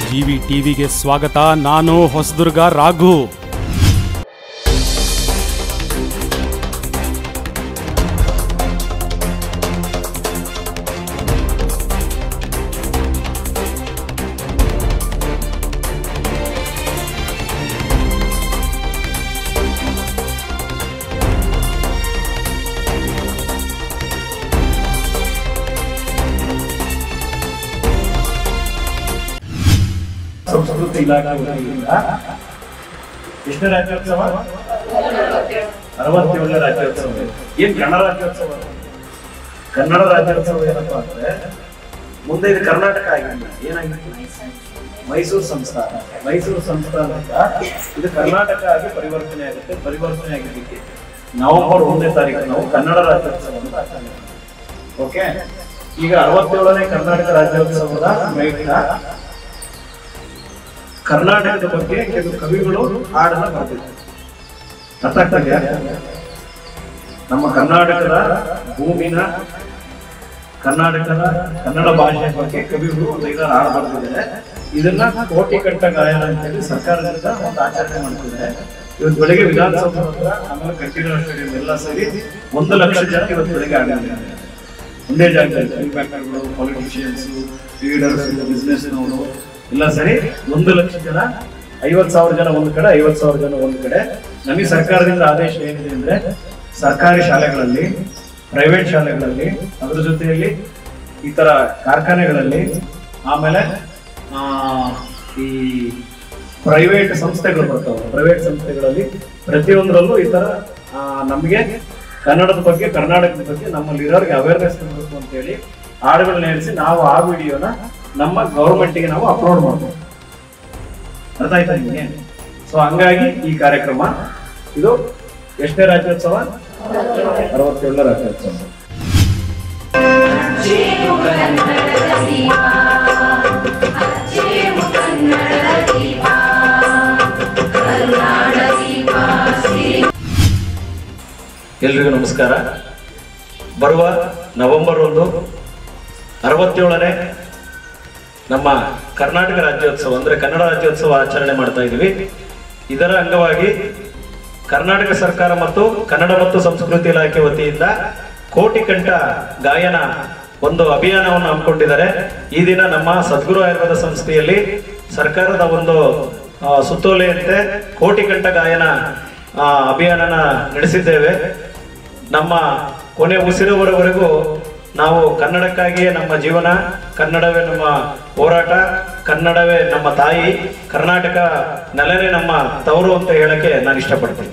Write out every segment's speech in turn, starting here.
GV ಟಿವಿಗೆ ಸ್ವಾಗತ. ನಾನು ಹೊಸದುರ್ಗ ರಾಘು. ಸಂಸ್ಕೃತಿ ಇಲಾಖೆ ವತಿಯಿಂದ ಎಷ್ಟನೇ ರಾಜ್ಯೋತ್ಸವ? 67ನೇ ರಾಜ್ಯೋತ್ಸವ. ಏನ್ ಕನ್ನಡ ರಾಜ್ಯೋತ್ಸವ? ಕನ್ನಡ ರಾಜ್ಯೋತ್ಸವ ಏನಪ್ಪ ಅಂದ್ರೆ ಮುಂದೆ ಇದು ಕರ್ನಾಟಕ ಆಗಿಲ್ಲ, ಏನಾಗಿತ್ತು? ಮೈಸೂರು ಸಂಸ್ಥಾನ. ಮೈಸೂರು ಸಂಸ್ಥಾನದಿಂದ ಇದು ಕರ್ನಾಟಕ ಆಗಿ ಪರಿವರ್ತನೆ ಆಗುತ್ತೆ. ಪರಿವರ್ತನೆ ಆಗಿದ್ದಕ್ಕೆ ನವೆಂಬರ್ 1ನೇ ತಾರೀಕು ನಾವು ಕನ್ನಡ ರಾಜ್ಯೋತ್ಸವವನ್ನು ಆಚರಣೆ ಮಾಡ್ತೀವಿ. ಓಕೆ, ಈಗ 67ನೇ ಕರ್ನಾಟಕ ರಾಜ್ಯೋತ್ಸವದ ಪ್ರಯುಕ್ತ ಕರ್ನಾಟಕದ ಬಗ್ಗೆ ಕೆಲವು ಕವಿಗಳು ಹಾಡನ್ನ ಬರ್ತಿದ್ದಾರೆ. ಅರ್ಥ ಆಗ್ತದೆ? ನಮ್ಮ ಕರ್ನಾಟಕದ ಭೂಮಿನ, ಕರ್ನಾಟಕದ ಕನ್ನಡ ಭಾಷೆ ಬಗ್ಗೆ ಕವಿಗಳು ಒಂದು 5 ಹಾಡು ಬರ್ತಿದ್ದಾರೆ. ಇದನ್ನ ಕೋಟಿ ಕಂಠ ಗಾಯನ ಅಂತೇಳಿ ಸರ್ಕಾರದಿಂದ ಒಂದು ಆಚರಣೆ ಮಾಡ್ತಿದ್ದಾರೆ. ಇವತ್ತು ಬೆಳಗ್ಗೆ ವಿಧಾನಸೌಧ ಹತ್ರ, ಆಮೇಲೆ ಕಂಠೀರವ ಸ್ಟೇಡಿಯಂ ಎಲ್ಲ ಸೇರಿ 1 ಲಕ್ಷ ಜನ ಇವತ್ತು ಬೆಳಗ್ಗೆ ಆಡಿದ್ದಾರೆ. ಒಂದೇ ಜಾಗದಲ್ಲಿ ಪೊಲಿಟಿಷಿಯನ್ಸ್, ಲೀಡರ್ಸ್, ಬಿಸ್ನೆಸ್ ನವರು ಎಲ್ಲ ಸರಿ 1 ಲಕ್ಷ ಜನ, 50,000 ಜನ ಒಂದು ಕಡೆ, 50,000 ಜನ ಒಂದು ಕಡೆ. ನಮಗೆ ಸರ್ಕಾರದಿಂದ ಆದೇಶ ಏನಿದೆ ಅಂದ್ರೆ ಸರ್ಕಾರಿ ಶಾಲೆಗಳಲ್ಲಿ, ಪ್ರೈವೇಟ್ ಶಾಲೆಗಳಲ್ಲಿ, ಅದರ ಜೊತೆಯಲ್ಲಿ ಈ ತರ ಕಾರ್ಖಾನೆಗಳಲ್ಲಿ, ಆಮೇಲೆ ಈ ಪ್ರೈವೇಟ್ ಸಂಸ್ಥೆಗಳು ಬರ್ತಾವೆ. ಪ್ರೈವೇಟ್ ಸಂಸ್ಥೆಗಳಲ್ಲಿ ಪ್ರತಿಯೊಂದರಲ್ಲೂ ಈ ತರ ನಮಗೆ ಕನ್ನಡದ ಬಗ್ಗೆ, ಕರ್ನಾಟಕದ ಬಗ್ಗೆ ನಮ್ಮಲ್ಲಿ ಇರೋರಿಗೆ ಅವೇರ್ನೆಸ್ ಕೊಡಬೇಕು ಅಂತ ಹೇಳಿ ಹಾಡುಗಳನ್ನ ಹೇಳಿಸಿ ನಾವು ಆ ವಿಡಿಯೋನ ನಮ್ಮ ಗೌರ್ಮೆಂಟ್ಗೆ ನಾವು ಅಪ್ಲೋಡ್ ಮಾಡ್ಬೋದು. ಅರ್ಥ ಆಯ್ತಾ ನಿಮಗೆ? ಸೊ ಹಂಗಾಗಿ ಈ ಕಾರ್ಯಕ್ರಮ ಇದು ಎಷ್ಟನೇ ರಾಜ್ಯೋತ್ಸವ? 67ನೇ ರಾಜ್ಯೋತ್ಸವ. ಎಲ್ರಿಗೂ ನಮಸ್ಕಾರ. ಬರುವ ನವೆಂಬರ್ 1 67ನೇ ನಮ್ಮ ಕರ್ನಾಟಕ ರಾಜ್ಯೋತ್ಸವ ಅಂದ್ರೆ ಕನ್ನಡ ರಾಜ್ಯೋತ್ಸವ ಆಚರಣೆ ಮಾಡ್ತಾ ಇದ್ದೀವಿ. ಇದರ ಅಂಗವಾಗಿ ಕರ್ನಾಟಕ ಸರ್ಕಾರ ಮತ್ತು ಕನ್ನಡ ಮತ್ತು ಸಂಸ್ಕೃತಿ ಇಲಾಖೆ ವತಿಯಿಂದ ಕೋಟಿ ಕಂಠ ಗಾಯನ ಒಂದು ಅಭಿಯಾನವನ್ನು ಹಮ್ಮಿಕೊಂಡಿದ್ದಾರೆ. ಈ ದಿನ ನಮ್ಮ ಸದ್ಗುರು ಆಯುರ್ವೇದ ಸಂಸ್ಥೆಯಲ್ಲಿ ಸರ್ಕಾರದ ಒಂದು ಸುತ್ತೋಲೆಯಂತೆ ಕೋಟಿ ಕಂಠ ಗಾಯನ ಅಭಿಯಾನನ ನಡೆಸಿದ್ದೇವೆ. ನಮ್ಮ ಕೊನೆ ಉಸಿರುವವರೆಗೂ ನಾವು ಕನ್ನಡಕ್ಕಾಗಿಯೇ ನಮ್ಮ ಜೀವನ, ಕನ್ನಡವೇ ನಮ್ಮ ಹೋರಾಟ, ಕನ್ನಡವೇ ನಮ್ಮ ತಾಯಿ, ಕರ್ನಾಟಕ ನೆಲನೇ ನಮ್ಮ ತವರು ಅಂತ ಹೇಳಕ್ಕೆ ನಾನು ಇಷ್ಟಪಡ್ತೀನಿ.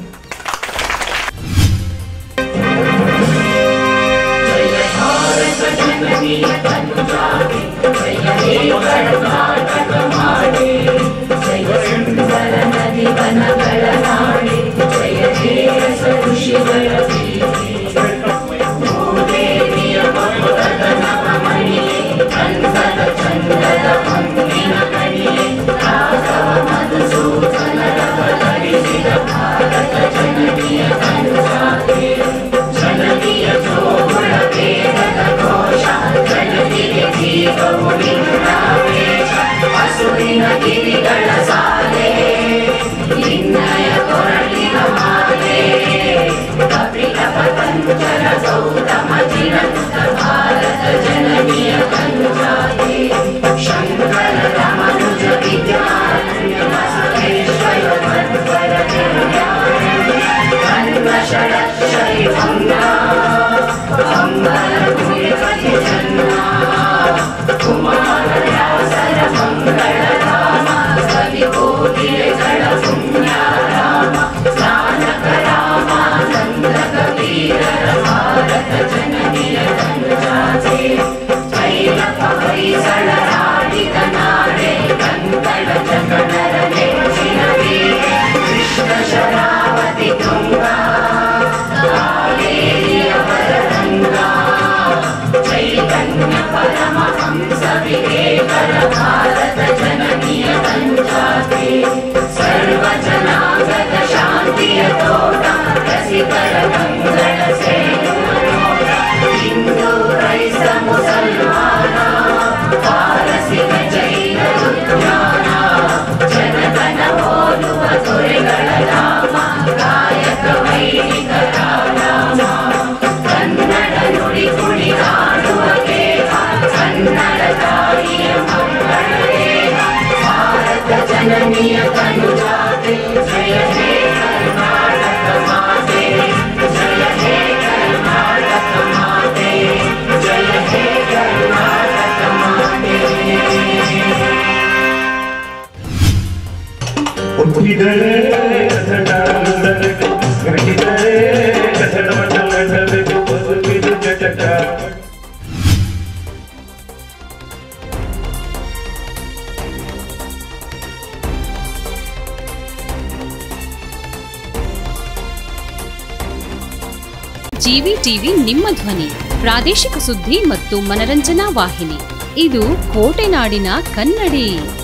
ಬದುಕಿದರೆ ಕನ್ನಡ ನುಡಿಬೇಕು, ಬೆಳೆಸಿದರೆ ಕನ್ನಡವನ್ನು ನಡೆಸಬೇಕು, ಬದುಕಿದು ಜಟಕ. ಜಿವಿ ಟಿವಿ ನಿಮ್ಮ ಧ್ವನಿ, ಪ್ರಾದೇಶಿಕ ಸುದ್ದಿ ಮತ್ತು ಮನರಂಜನಾ ವಾಹಿನಿ. ಇದು ಕೋಟೆನಾಡಿನ ಕನ್ನಡಿ.